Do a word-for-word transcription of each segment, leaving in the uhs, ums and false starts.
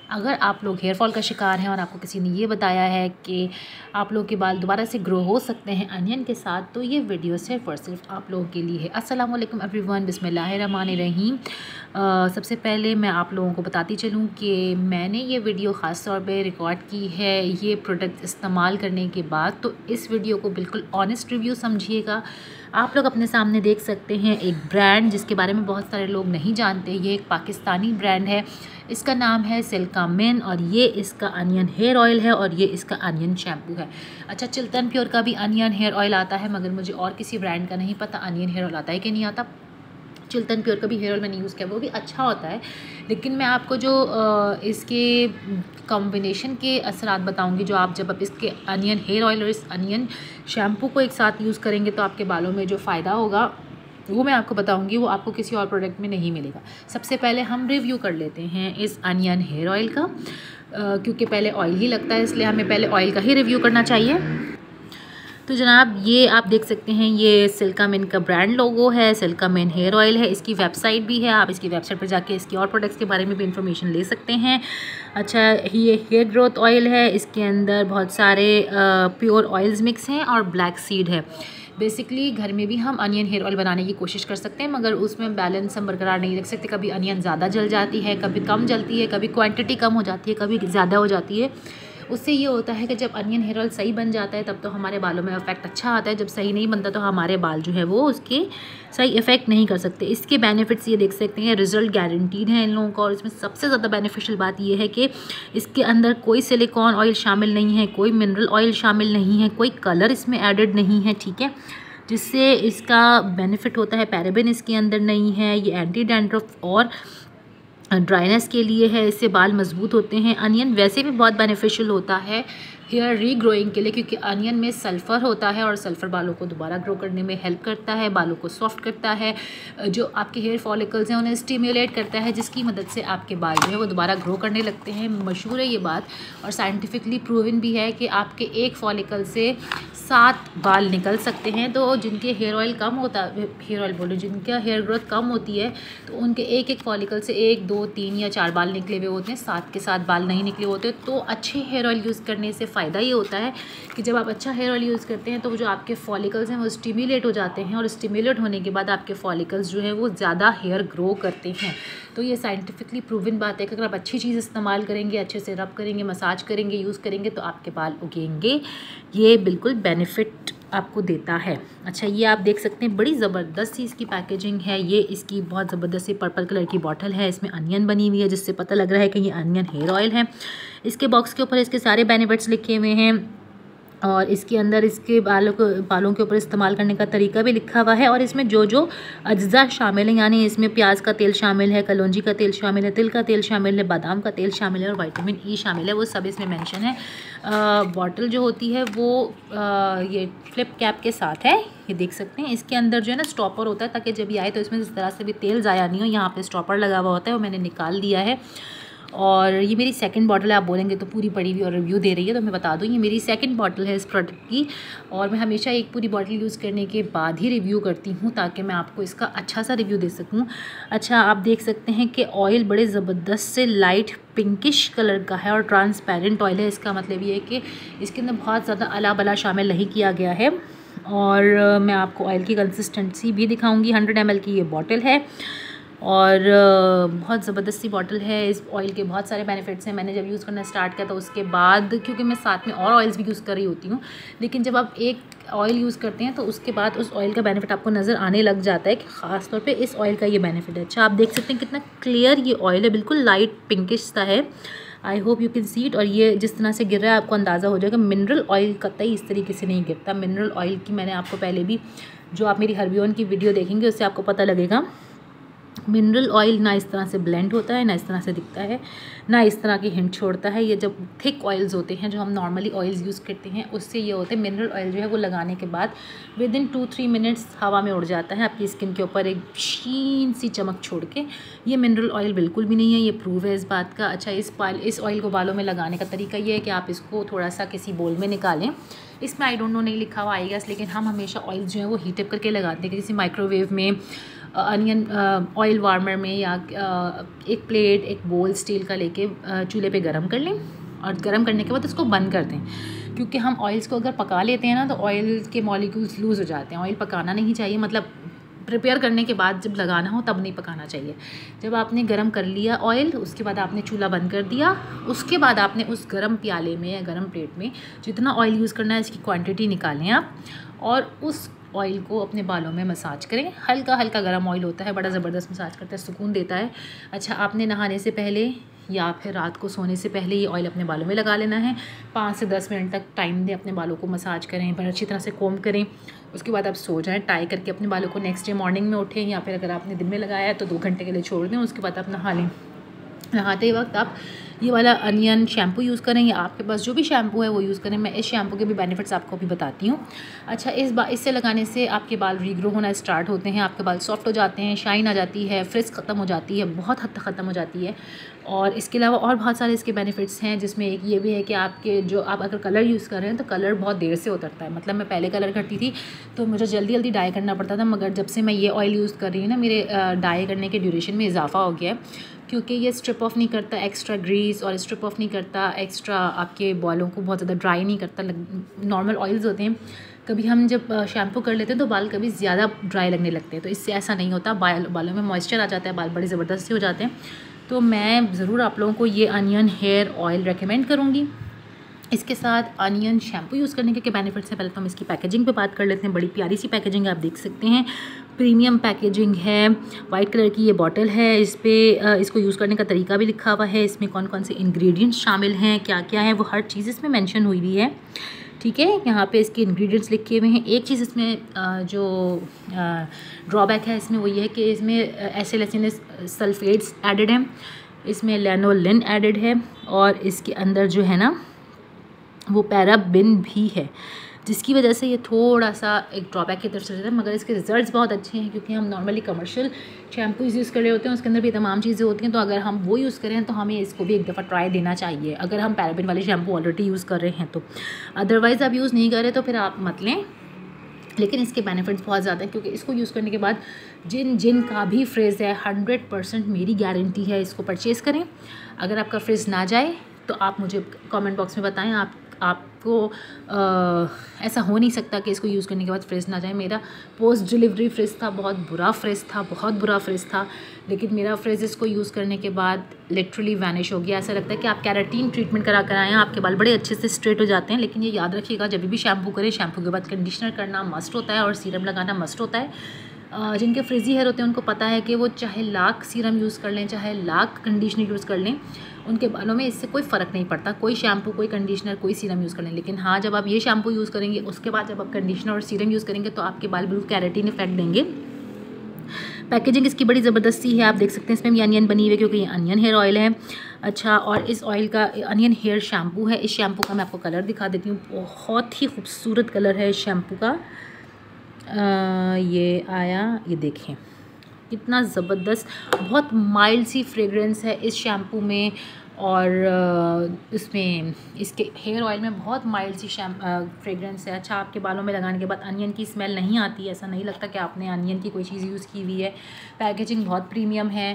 अगर आप लोग हेयर फॉल का शिकार हैं और आपको किसी ने ये बताया है कि आप लोगों के बाल दोबारा से ग्रो हो सकते हैं अनियन के साथ, तो ये वीडियो सिर्फ और सिर्फ आप लोगों के लिए है। अस्सलाम वालेकुम एवरीवन, बिस्मिल्लाहिर्रहमानिर्रहीम। सबसे पहले मैं आप लोगों को बताती चलूँ कि मैंने ये वीडियो ख़ास तौर पे रिकॉर्ड की है ये प्रोडक्ट इस्तेमाल करने के बाद, तो इस वीडियो को बिल्कुल ऑनेस्ट रिव्यू समझिएगा। आप लोग अपने सामने देख सकते हैं एक ब्रांड जिसके बारे में बहुत सारे लोग नहीं जानते। ये एक पाकिस्तानी ब्रांड है, इसका नाम है सिल्का मेन और ये इसका अनियन हेयर ऑयल है और ये इसका अनियन शैम्पू है। अच्छा, चिल्तन प्योर का भी अनियन हेयर ऑयल आता है, मगर मुझे और किसी ब्रांड का नहीं पता अनियन हेयर ऑयल आता है कि नहीं आता। चिल्तन प्योर का भी हेयर ऑयल मैंने यूज़ किया, वो भी अच्छा होता है, लेकिन मैं आपको जो इसके कॉम्बिनेशन के असरात बताऊंगी, जो आप जब आप इसके अनियन हेयर ऑयल और इस अनियन शैम्पू को एक साथ यूज़ करेंगे तो आपके बालों में जो फ़ायदा होगा वो मैं आपको बताऊंगी, वो आपको किसी और प्रोडक्ट में नहीं मिलेगा। सबसे पहले हम रिव्यू कर लेते हैं इस अनियन हेयर ऑयल का, क्योंकि पहले ऑयल ही लगता है, इसलिए हमें पहले ऑयल का ही रिव्यू करना चाहिए। तो जनाब, ये आप देख सकते हैं ये सिल्का मेन का ब्रांड लोगो है, सिल्का मेन हेयर ऑयल है। इसकी वेबसाइट भी है, आप इसकी वेबसाइट पर जाके इसकी और प्रोडक्ट्स के बारे में भी इंफॉर्मेशन ले सकते हैं। अच्छा, ये हेयर ग्रोथ ऑयल है, इसके अंदर बहुत सारे प्योर ऑयल्स मिक्स हैं और ब्लैक सीड है। बेसिकली घर में भी हम अनियन हेयर ऑयल बनाने की कोशिश कर सकते हैं, मगर उसमें बैलेंस हम बरकरार नहीं रख सकते। कभी अनियन ज़्यादा जल जाती है, कभी कम जलती है, कभी क्वांटिटी कम हो जाती है, कभी ज़्यादा हो जाती है। उससे ये होता है कि जब अनियन हेयर ऑयल सही बन जाता है तब तो हमारे बालों में इफेक्ट अच्छा आता है, जब सही नहीं बनता तो हमारे बाल जो है वो उसके सही इफेक्ट नहीं कर सकते। इसके बेनिफिट्स ये देख सकते हैं, रिजल्ट गारंटीड है इन लोगों का। और इसमें सबसे ज़्यादा बेनिफिशियल बात ये है कि इसके अंदर कोई सिलिकॉन ऑयल शामिल नहीं है, कोई मिनरल ऑयल शामिल नहीं है, कोई कलर इसमें एडेड नहीं है, ठीक है, जिससे इसका बेनिफिट होता है। पैराबेन इसके अंदर नहीं है। ये एंटी डैंड्रफ और ड्राइनेस के लिए है, इससे बाल मजबूत होते हैं। अनियन वैसे भी बहुत बेनिफिशियल होता है हेयर रीग्रोइंग के लिए, क्योंकि अनियन में सल्फ़र होता है और सल्फ़र बालों को दोबारा ग्रो करने में हेल्प करता है, बालों को सॉफ्ट करता है, जो आपके हेयर फॉलिकल्स हैं उन्हें स्टिम्युलेट करता है, जिसकी मदद से आपके बाल जो है वो दोबारा ग्रो करने लगते हैं। मशहूर है ये बात और साइंटिफिकली प्रूवन भी है कि आपके एक फॉलिकल से सात बाल निकल सकते हैं। तो जिनके हेयर ऑयल कम होता है, हेयर ऑयल बोलो, जिनका हेयर ग्रोथ कम होती है, तो उनके एक एक फॉलिकल से एक दो तीन या चार बाल निकले हुए होते हैं, सात के साथ बाल नहीं निकले होते। तो अच्छे हेयर ऑयल यूज़ करने से फ़ायदा ये होता है कि जब आप अच्छा हेयर ऑयल यूज़ करते हैं तो जो आपके फॉलिकल्स हैं वो स्टिम्युलेट हो जाते हैं, और स्टिम्युलेट होने के बाद आपके फॉलिकल्स जो हैं वो ज़्यादा हेयर ग्रो करते हैं। तो ये साइंटिफिकली प्रूवन बात है कि अगर आप अच्छी चीज़ इस्तेमाल करेंगे, अच्छे से रब करेंगे, मसाज करेंगे, यूज़ करेंगे, तो आपके बाल उगेंगे। ये बिल्कुल बेनिफिट आपको देता है। अच्छा, ये आप देख सकते हैं बड़ी ज़बरदस्त सी इसकी पैकेजिंग है। ये इसकी बहुत ज़बरदस्त सी पर्पल कलर की बॉटल है, इसमें अनियन बनी हुई है, जिससे पता लग रहा है कि ये अनियन हेयर ऑयल है। इसके बॉक्स के ऊपर इसके सारे बेनिफिट्स लिखे हुए हैं और इसके अंदर इसके बालों को बालों के ऊपर इस्तेमाल करने का तरीका भी लिखा हुआ है। और इसमें जो जो अज्जा शामिल हैं, यानी इसमें प्याज का तेल शामिल है, कलौंजी का तेल शामिल है, तिल का तेल शामिल है, बादाम का तेल शामिल है और विटामिन ई शामिल है, वो सब इसमें मेंशन है। बॉटल जो होती है वो आ, ये फ्लिप कैप के साथ है, ये देख सकते हैं। इसके अंदर जो है ना स्टॉपर होता है, ताकि जब ये आए तो इसमें इस तरह से भी तेल ज़ाया नहीं हो। यहाँ पे स्टॉपर लगा हुआ होता है, वो मैंने निकाल दिया है। और ये मेरी सेकंड बॉटल है, आप बोलेंगे तो पूरी पड़ी हुई और रिव्यू दे रही है, तो मैं बता दूँ ये मेरी सेकंड बॉटल है इस प्रोडक्ट की। और मैं हमेशा एक पूरी बॉटल यूज़ करने के बाद ही रिव्यू करती हूँ, ताकि मैं आपको इसका अच्छा सा रिव्यू दे सकूँ। अच्छा, आप देख सकते हैं कि ऑयल बड़े ज़बरदस्त से लाइट पिंकिश कलर का है और ट्रांसपेरेंट ऑयल है। इसका मतलब ये है कि इसके अंदर बहुत ज़्यादा अला बला शामिल नहीं किया गया है। और मैं आपको ऑयल की कंसिस्टेंसी भी दिखाऊँगी। हंड्रेड एम एल की ये बॉटल है और बहुत ज़बरदस्त सी बॉटल है। इस ऑयल के बहुत सारे बेनिफिट्स हैं। मैंने जब यूज़ करना स्टार्ट किया तो उसके बाद, क्योंकि मैं साथ में और ऑयल्स भी यूज़ कर रही होती हूँ, लेकिन जब आप एक ऑयल यूज़ करते हैं तो उसके बाद उस ऑयल का बेनिफिट आपको नज़र आने लग जाता है कि ख़ास तौर पे इस ऑयल का ये बेनिफिट है। अच्छा, आप देख सकते हैं कितना क्लियर ये ऑयल है, बिल्कुल लाइट पिंकिश सा है। I hope you can see it. और ये जिस तरह से गिर रहा है आपको अंदाज़ा हो जाएगा। मिनरल ऑयल कतई इस तरीके से नहीं गिरता। मिनरल ऑयल की मैंने आपको पहले भी, जो आप मेरी हर्बियन की वीडियो देखेंगे उससे आपको पता लगेगा, मिनरल ऑयल ना इस तरह से ब्लेंड होता है, ना इस तरह से दिखता है, ना इस तरह की हिंट छोड़ता है। ये जब थिक ऑयल्स होते हैं, जो हम नॉर्मली ऑयल्स यूज़ करते हैं, उससे ये होते हैं मिनरल ऑयल जो है वो लगाने के बाद within two three minutes हवा में उड़ जाता है आपकी स्किन के ऊपर एक शीन सी चमक छोड़ के। ये मिनरल ऑयल बिल्कुल भी नहीं है, ये प्रूव है इस बात का। अच्छा, इस पाल इस ऑयल को बालों में लगाने का तरीका ये है कि आप इसको थोड़ा सा किसी बोल में निकालें। इसमें आई डोंट नो नहीं लिखा हुआ आएगा, लेकिन हम हमेशा ऑयल जो है वो हीट अप करके लगाते हैं, किसी माइक्रोवेव में अनियन ऑयल वार्मर में या एक प्लेट एक बोल स्टील का लेके चूल्हे पे गरम कर लें और गरम करने के बाद उसको बंद कर दें, क्योंकि हम ऑयल्स को अगर पका लेते हैं ना तो ऑयल के मॉलिक्यूल्स लूज़ हो जाते हैं। ऑयल पकाना नहीं चाहिए, मतलब प्रिपेयर करने के बाद जब लगाना हो तब नहीं पकाना चाहिए। जब आपने गरम कर लिया ऑयल, उसके बाद आपने चूल्हा बंद कर दिया, उसके बाद आपने उस गरम प्याले में या गरम प्लेट में जितना ऑयल यूज़ करना है इसकी क्वांटिटी निकालें आप, और उस ऑयल को अपने बालों में मसाज करें। हल्का हल्का गरम ऑयल होता है, बड़ा ज़बरदस्त मसाज करता है, सुकून देता है। अच्छा, आपने नहाने से पहले या फिर रात को सोने से पहले ये ऑयल अपने बालों में लगा लेना है। पाँच से दस मिनट तक टाइम दें, अपने बालों को मसाज करें, पर अच्छी तरह से कोम करें। उसके बाद आप सो जाएं, टाई करके अपने बालों को नेक्स्ट डे मॉर्निंग में उठें, या फिर अगर आपने दिन में लगाया है तो दो घंटे के लिए छोड़ दें। उसके बाद आप नहा लें। नहाते वक्त आप ये वाला अनियन शैम्पू यूज़ करें या आपके पास जो भी शैम्पू है वो यूज़ करें। मैं इस शैम्पू के भी बेनिफिट्स आपको अभी बताती हूँ। अच्छा, इस बा इससे लगाने से आपके बाल रीग्रो होना स्टार्ट होते हैं, आपके बाल सॉफ्ट हो जाते हैं, शाइन आ जाती है, फ्रिज ख़त्म हो जाती है, बहुत हद तक ख़त्म हो जाती है। और इसके अलावा और बहुत सारे इसके बेनिफिट्स हैं, जिसमें एक ये भी है कि आपके जो आप अगर कलर यूज़ कर रहे हैं तो कलर बहुत देर से उतरता है। मतलब मैं पहले कलर करती थी तो मुझे जल्दी जल्दी डाई करना पड़ता था, मगर जब से मैं ये ऑयल यूज़ कर रही हूँ ना, मेरे डाई करने के ड्यूरेशन में इजाफा हो गया है, क्योंकि ये स्ट्रिप ऑफ नहीं करता एक्स्ट्रा ग्रीस, और स्ट्रिप ऑफ नहीं करता एक्स्ट्रा आपके बालों को बहुत ज़्यादा ड्राई नहीं करता। नॉर्मल ऑयल्स होते हैं, कभी हम जब शैम्पू कर लेते हैं तो बाल कभी ज़्यादा ड्राई लगने लगते हैं, तो इससे ऐसा नहीं होता। बाल बालों में मॉइस्चर आ जाता है, बाल बड़े ज़बरदस्त से हो जाते हैं। तो मैं ज़रूर आप लोगों को ये अनियन हेयर ऑयल रेकमेंड करूँगी। इसके साथ अनियन शैम्पू यूज़ करने के क्या बेनिफिट्स हैं, पहले तो हम इसकी पैकेजिंग पे बात कर लेते हैं। बड़ी प्यारी सी पैकेजिंग है, आप देख सकते हैं, प्रीमियम पैकेजिंग है। वाइट कलर की ये बॉटल है, इस पर इसको यूज़ करने का तरीका भी लिखा हुआ है, इसमें कौन कौन से इंग्रेडिएंट्स शामिल हैं, क्या क्या है, वो हर चीज़ इसमें मेंशन हुई हुई है। ठीक है, यहाँ पे इसके इंग्रेडिएंट्स लिखे हुए हैं। एक चीज़ इसमें जो ड्रॉबैक है इसमें वो ये है कि इसमें एसिटिलिक सल्फेट्स एडेड हैं, इसमें लैनोलिन एडेड है, और इसके अंदर जो है ना वो पैराबिन भी है, जिसकी वजह से ये थोड़ा सा एक ड्रॉबैक की तरफ से जाता है। मगर इसके रिजल्ट्स बहुत अच्छे हैं, क्योंकि हम नॉर्मली कमर्शियल शैम्पूज़ यूज़ कर रहे होते हैं, उसके अंदर भी तमाम चीज़ें होती हैं। तो अगर हम वो यूज़ करें तो हमें इसको भी एक दफ़ा ट्राई देना चाहिए, अगर हम पैराबिन वाले शैम्पू ऑलरेडी यूज़ कर रहे हैं तो। अदरवाइज़ आप यूज़ नहीं कर रहे तो फिर आप मत लें। लेकिन इसके बेनिफिट्स बहुत ज़्यादा हैं, क्योंकि इसको यूज़ करने के बाद जिन जिन का भी फ्रिज है, हंड्रेड परसेंट मेरी गारंटी है, इसको परचेज़ करें। अगर आपका फ्रिज ना जाए तो आप मुझे कमेंट बॉक्स में बताएं। आप आपको आ, ऐसा हो नहीं सकता कि इसको यूज़ करने के बाद फ्रिज ना जाए। मेरा पोस्ट डिलीवरी फ्रिज था, बहुत बुरा फ्रिज था, बहुत बुरा फ्रिज था, लेकिन मेरा फ्रिज इसको यूज़ करने के बाद लिटरली वैनिश हो गया। ऐसा लगता है कि आप कैराटीन ट्रीटमेंट करा कर आए हैं, आपके बाल बड़े अच्छे से स्ट्रेट हो जाते हैं। लेकिन ये याद रखिएगा, जब भी शैम्पू करें, शैम्पू के बाद कंडीशनर करना मस्ट होता है और सीरम लगाना मस्ट होता है। जिनके फ्रिजी हेयर होते हैं उनको पता है कि वो चाहे लाख सीरम यूज़ कर लें, चाहे लाख कंडीशनर यूज़ कर लें, उनके बालों में इससे कोई फ़र्क नहीं पड़ता। कोई शैम्पू, कोई कंडीशनर, कोई सीरम यूज़ कर लें। लेकिन हाँ, जब आप ये शैम्पू यूज़ करेंगे, उसके बाद जब आप कंडीशनर और सीरम यूज़ करेंगे तो आपके बाल बिल्कुल कैरेटीन इफेक्ट देंगे। पैकेजिंग इसकी बड़ी ज़बरदस्ती है, आप देख सकते हैं इसमें भी अनियन बनी हुई है, क्योंकि ये अनियन हेयर ऑयल है। अच्छा, और इस ऑयल का अनियन हेयर शैम्पू है। इस शैम्पू का मैं आपको कलर दिखा देती हूँ, बहुत ही खूबसूरत कलर है इस शैम्पू का। आ, ये आया, ये देखें कितना ज़बरदस्त, बहुत माइल्ड सी फ्रेगरेंस है इस शैम्पू में, और इसमें इसके हेयर ऑयल में बहुत माइल्ड सी शैम फ्रेगरेंस है। अच्छा, आपके बालों में लगाने के बाद अनियन की स्मेल नहीं आती, ऐसा नहीं लगता कि आपने अनियन की कोई चीज़ यूज़ की हुई है। पैकेजिंग बहुत प्रीमियम है,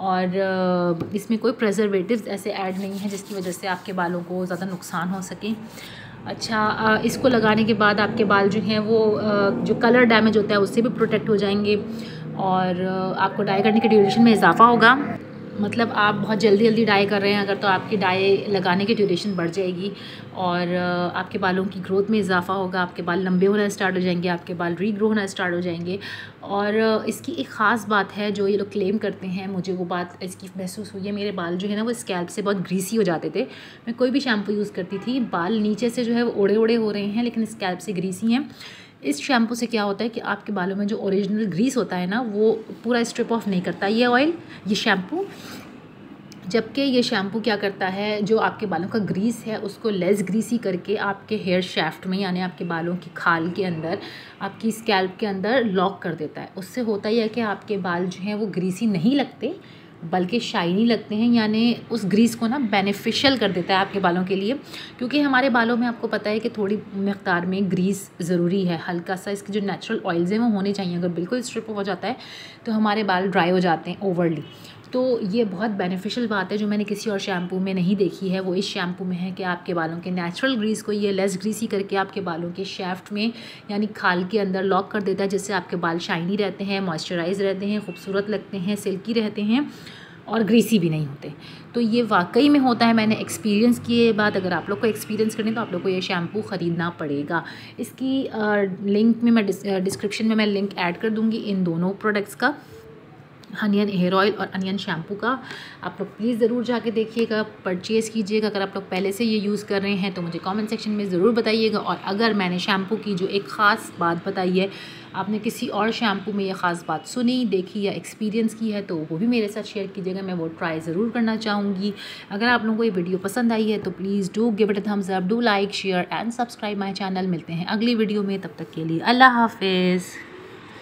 और इसमें कोई प्रिजर्वेटिव्स ऐसे ऐड नहीं है जिसकी वजह से आपके बालों को ज़्यादा नुकसान हो सके। अच्छा, इसको लगाने के बाद आपके बाल जो हैं वो जो कलर डैमेज होता है उससे भी प्रोटेक्ट हो जाएंगे, और आपको डाई करने के ड्यूरेशन में इजाफा होगा। मतलब आप बहुत जल्दी जल्दी डाई कर रहे हैं अगर, तो आपकी डाई लगाने की ड्यूरेशन बढ़ जाएगी, और आपके बालों की ग्रोथ में इजाफा होगा। आपके बाल लंबे होना स्टार्ट हो जाएंगे, आपके बाल रीग्रो होना स्टार्ट हो जाएंगे। और इसकी एक ख़ास बात है जो ये लोग क्लेम करते हैं, मुझे वो बात इसकी महसूस हुई है। मेरे बाल जो है ना वो स्कैल्प से बहुत ग्रीसी हो जाते थे। मैं कोई भी शैम्पू यूज़ करती थी, बाल नीचे से जो है वो ओढ़े ओढ़े हो रहे हैं, लेकिन स्कैल्प से ग्रीसी हैं। इस शैम्पू से क्या होता है कि आपके बालों में जो ओरिजिनल ग्रीस होता है ना, वो पूरा स्ट्रिप ऑफ नहीं करता ये ऑयल, ये शैम्पू। जबकि ये शैम्पू क्या करता है, जो आपके बालों का ग्रीस है उसको लेस ग्रीसी करके आपके हेयर शैफ्ट में, यानी आपके बालों की खाल के अंदर, आपकी स्कैल्प के अंदर लॉक कर देता है। उससे होता ही है कि आपके बाल जो हैं वो ग्रीसी नहीं लगते, बल्कि शाइनी लगते हैं, यानी उस ग्रीस को ना बेनिफिशियल कर देता है आपके बालों के लिए। क्योंकि हमारे बालों में आपको पता है कि थोड़ी मकदार में ग्रीस ज़रूरी है, हल्का सा इसके जो नेचुरल ऑयल्स हैं वो होने चाहिए। अगर बिल्कुल स्ट्रिप हो जाता है तो हमारे बाल ड्राई हो जाते हैं ओवरली। तो ये बहुत बेनिफिशियल बात है जो मैंने किसी और शैम्पू में नहीं देखी है, वो इस शैम्पू में है कि आपके बालों के नेचुरल ग्रीस को ये लेस ग्रीसी करके आपके बालों के शैफ्ट में यानी खाल के अंदर लॉक कर देता है, जिससे आपके बाल शाइनी रहते हैं, मॉइस्चराइज रहते हैं, खूबसूरत लगते हैं, सिल्की रहते हैं और ग्रीसी भी नहीं होते। तो ये वाकई में होता है, मैंने एक्सपीरियंस किए बात। अगर आप लोग को एक्सपीरियंस करनी तो आप लोग को ये शैम्पू ख़रीदना पड़ेगा। इसकी लिंक में मैं डिस्क्रिप्शन में मैं लिंक ऐड कर दूँगी इन दोनों प्रोडक्ट्स का, अनियन हेयर ऑयल और अनियन शैम्पू का। आप लोग प्लीज़ ज़रूर जाके देखिएगा, परचेज़ कीजिएगा। अगर आप लोग पहले से ये यूज़ कर रहे हैं तो मुझे कमेंट सेक्शन में ज़रूर बताइएगा। और अगर मैंने शैम्पू की जो एक ख़ास बात बताई है, आपने किसी और शैम्पू में ये ख़ास बात सुनी, देखी या एक्सपीरियंस की है तो वो भी मेरे साथ शेयर कीजिएगा, मैं वो ट्राई ज़रूर करना चाहूँगी। अगर आप लोगों को ये वीडियो पसंद आई है तो please do give it a thumbs up, do like share and subscribe my channel. मिलते हैं अगली वीडियो में, तब तक के लिए अल्लाह हाफिज़।